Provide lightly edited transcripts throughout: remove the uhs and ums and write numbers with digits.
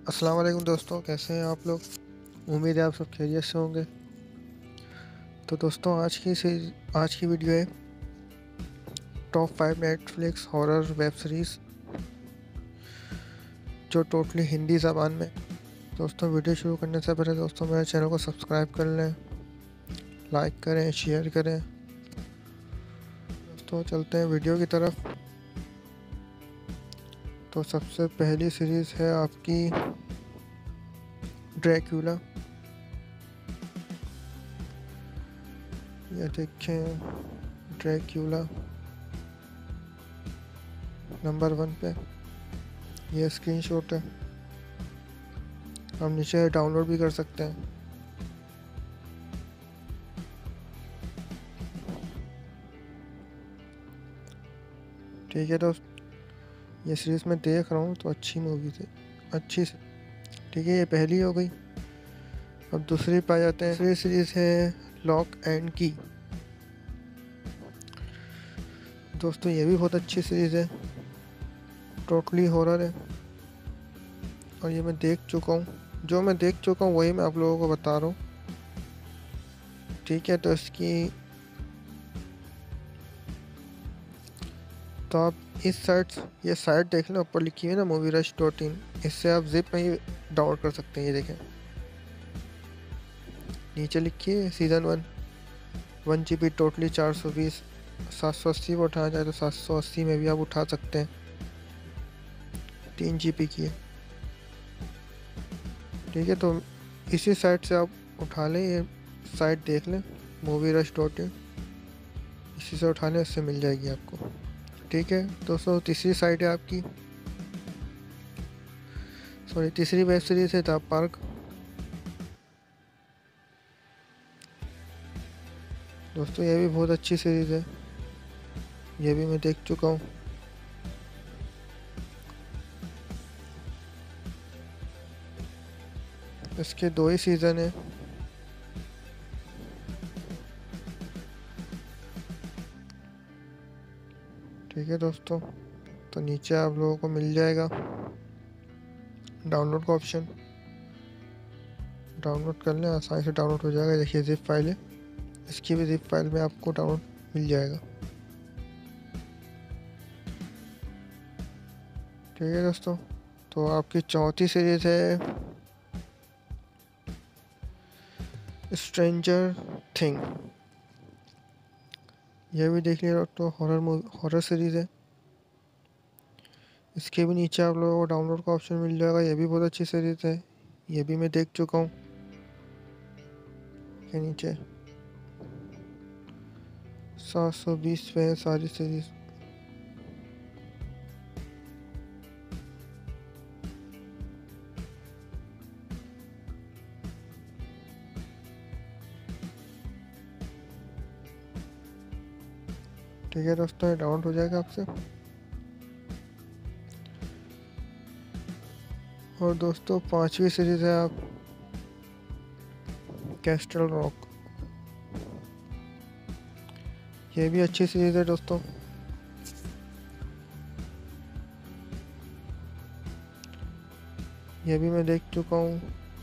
अस्सलाम वालेकुम दोस्तों, कैसे हैं आप लोग। उम्मीद है आप सब खैरियत से होंगे। तो दोस्तों आज की वीडियो है top 5 Netflix horror web series जो टोटली हिंदी ज़बान में। दोस्तों वीडियो शुरू करने से पहले दोस्तों मेरे चैनल को सब्सक्राइब कर लें, लाइक करें, शेयर करें। दोस्तों चलते हैं वीडियो की तरफ। तो सबसे पहली सीरीज़ है आपकी ड्रैक्युला। ये देखें, ड्रैक्युला नंबर 1 पे। ये स्क्रीनशॉट है, हम नीचे डाउनलोड भी कर सकते हैं। ठीक है दोस्त, ये सीरीज़ मैं देख रहा हूँ तो अच्छी मूवी थी, अच्छी से। ठीक है, ये पहली हो गई। अब दूसरी पे आ जाते हैं। दूसरी सीरीज़ है लॉक एंड की। दोस्तों ये भी बहुत अच्छी सीरीज़ है, टोटली हॉरर है और ये मैं देख चुका हूँ। जो मैं देख चुका हूँ वही मैं आप लोगों को बता रहा हूँ। ठीक है, तो इसकी तो आप ये साइट देख लें, ऊपर लिखी हुई है ना MovieRush.in। इससे आप जिप में ही डाउनलोड कर सकते हैं। ये देखें, नीचे लिखी है सीज़न 1 GB टोटली 420। 780 पर उठाना चाहे तो 780 में भी आप उठा सकते हैं। 3 GB की है। ठीक है, तो इसी साइट से आप उठा लें, ये साइट देख लें MovieRush.in। इसी से उठा लें, इससे मिल जाएगी आपको। ठीक है दोस्तों, तीसरी वेब सीरीज़ है द पार्क। दोस्तों ये भी बहुत अच्छी सीरीज़ है, ये भी मैं देख चुका हूँ। इसके 2 ही सीज़न है। ठीक है दोस्तों, तो नीचे आप लोगों को मिल जाएगा डाउनलोड का ऑप्शन। डाउनलोड कर लें, आसानी से डाउनलोड हो जाएगा। देखिए जिप फाइल है, इसकी भी जिप फाइल में आपको डाउनलोड मिल जाएगा। ठीक है दोस्तों, तो आपकी चौथी सीरीज़ है स्ट्रेंजर थिंग। यह भी देख लीजिए दोस्तों, हॉरर सीरीज़ है। इसके भी नीचे आप लोगों को डाउनलोड का ऑप्शन मिल जाएगा। ये भी बहुत अच्छी सीरीज़ है, ये भी मैं देख चुका हूँ। के नीचे 720 पे है सारी सीरीज़। ठीक है दोस्तों, ये डाउनलोड हो जाएगा आपसे। और दोस्तों 5वीं सीरीज़ है आप कैस्टल रॉक। ये भी अच्छी सीरीज़ है दोस्तों। ये भी मैं देख चुका हूँ,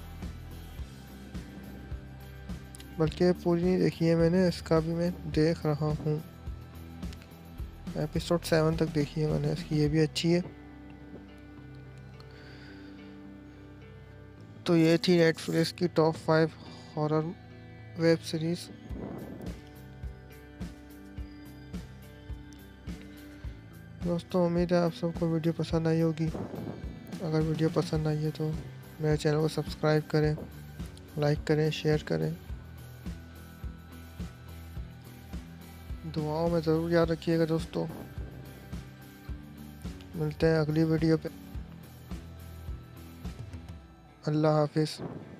बल्कि पूरी नहीं देखी है मैंने, इसका भी मैं देख रहा हूँ। एपिसोड 7 तक देखी है मैंने इसकी, ये भी अच्छी है। तो ये थी नेटफ्लिक्स की टॉप 5 हॉरर वेब सीरीज़। दोस्तों उम्मीद है आप सबको वीडियो पसंद आई होगी। अगर वीडियो पसंद आई है तो मेरे चैनल को सब्सक्राइब करें, लाइक करें, शेयर करें। दुआओं में ज़रूर याद रखिएगा दोस्तों। मिलते हैं अगली वीडियो पे। अल्लाह हाफिज़।